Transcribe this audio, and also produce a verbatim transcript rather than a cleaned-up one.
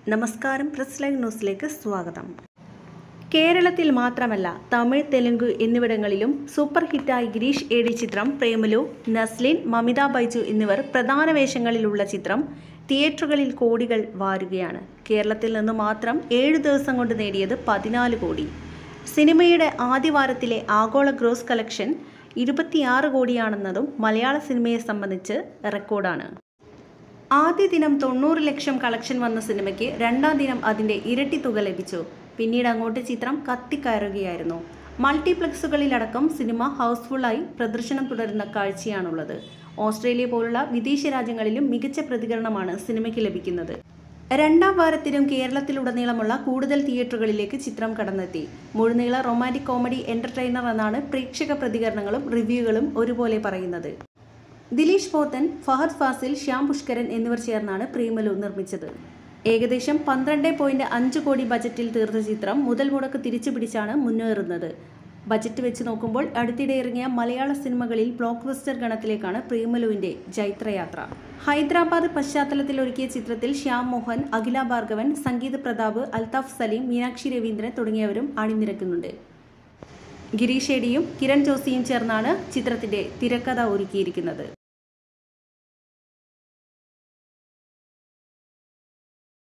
നമസ്കാരം, press live ന്യൂസിലേക്ക് സ്വാഗതം. കേരളത്തിൽ മാത്രമല്ല തമിഴ്, തെലുങ്ക് എന്നിവിടങ്ങളിലും സൂപ്പർ ഹിറ്റായി ഗിരീഷ് ഏടി ചിത്രം പ്രേമലു. നസ്ലിൻ, മമിത ബൈജു എന്നിവർ പ്രധാന വേഷങ്ങളിലുള്ള ചിത്രം തിയേറ്ററുകളിൽ കോടികൾ വാരുകയാണ്. കേരളത്തിൽ നിന്ന് മാത്രം ഏഴു ദിവസം കൊണ്ട് നേടിയത് പതിനാല് കോടി. സിനിമയുടെ ആദ്യവാരത്തിലെ ആഗോള ഗ്രോസ് കളക്ഷൻ ഇരുപത്തിയാറ് കോടിയാണെന്നതും മലയാള സിനിമയെ സംബന്ധിച്ച് റെക്കോർഡാണ്. ആദ്യ ദിനം തൊണ്ണൂറ് ലക്ഷം കളക്ഷൻ വന്ന സിനിമയ്ക്ക് രണ്ടാം ദിനം അതിൻ്റെ ഇരട്ടി തുക ലഭിച്ചു. പിന്നീട് അങ്ങോട്ട് ചിത്രം കത്തിക്കയറുകയായിരുന്നു. മൾട്ടിപ്ലക്സുകളിലടക്കം സിനിമ ഹൗസ്ഫുള്ളായി പ്രദർശനം തുടരുന്ന കാഴ്ചയാണുള്ളത്. ഓസ്ട്രേലിയ പോലുള്ള വിദേശ രാജ്യങ്ങളിലും മികച്ച പ്രതികരണമാണ് സിനിമയ്ക്ക് ലഭിക്കുന്നത്. രണ്ടാം വാരത്തിലും കേരളത്തിലുടനീളമുള്ള കൂടുതൽ തിയേറ്ററുകളിലേക്ക് ചിത്രം കടന്നെത്തി. മുഴുനീള റൊമാൻറ്റിക് കോമഡി എൻ്റർടൈനർ എന്നാണ് പ്രേക്ഷക പ്രതികരണങ്ങളും റിവ്യൂകളും ഒരുപോലെ പറയുന്നത്. ദിലീഷ് പോത്തൻ, ഫഹദ് ഫാസിൽ, ശ്യാം പുഷ്കരൻ എന്നിവർ ചേർന്നാണ് പ്രേമലു നിർമ്മിച്ചത്. ഏകദേശം പന്ത്രണ്ട് പോയിന്റ് അഞ്ച് കോടി ബജറ്റിൽ തീർത്ത ചിത്രം മുതൽ മുടക്ക് തിരിച്ചു പിടിച്ചാണ് മുന്നേറുന്നത്. ബജറ്റ് വെച്ച് നോക്കുമ്പോൾ അടുത്തിടെ ഇറങ്ങിയ മലയാള സിനിമകളിൽ ബ്ലോക്ക് ബസ്റ്റർ ഗണത്തിലേക്കാണ് പ്രേമലുവിൻ്റെ ജൈത്രയാത്ര. ഹൈദരാബാദ് പശ്ചാത്തലത്തിൽ ഒരുക്കിയ ചിത്രത്തിൽ ശ്യാം മോഹൻ, അഖില ഭാർഗവൻ, സംഗീത് പ്രതാപ്, അൽതാഫ് സലീം, മീനാക്ഷി രവീന്ദ്രൻ തുടങ്ങിയവരും അണിനിരക്കുന്നുണ്ട്. ഗിരീഷ് ഏടിയും കിരൺ ജോസിയും ചേർന്നാണ് ചിത്രത്തിൻ്റെ തിരക്കഥ ഒരുക്കിയിരിക്കുന്നത്.